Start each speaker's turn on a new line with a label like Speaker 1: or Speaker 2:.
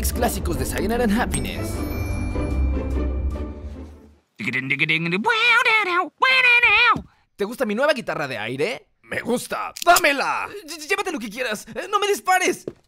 Speaker 1: Cómics clásicos de Cyanide and Happiness. ¿Te gusta mi nueva guitarra de aire? ¡Me gusta! ¡Dámela! Llévate lo que quieras. ¡No me dispares!